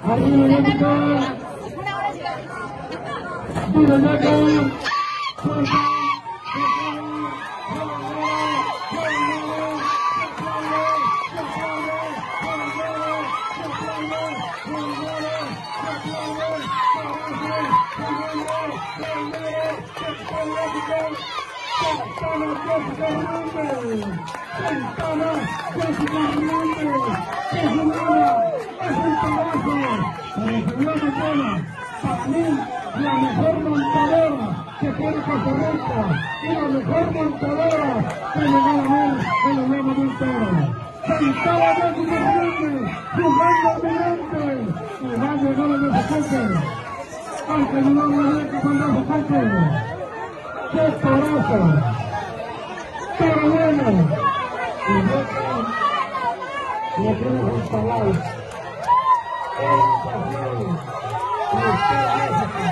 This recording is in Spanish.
Para mí, la mejor montadora que tiene Costa Rica y la mejor montadora que me va a ver en los Juegos Monteros. Sentaba Jessica Hernández, jugando almirante, y va a llegar el desafante. Hay que ayudar a la Rica cuando desafante. ¡Qué torazo! ¡Pero bueno! Y le tenemos un palao.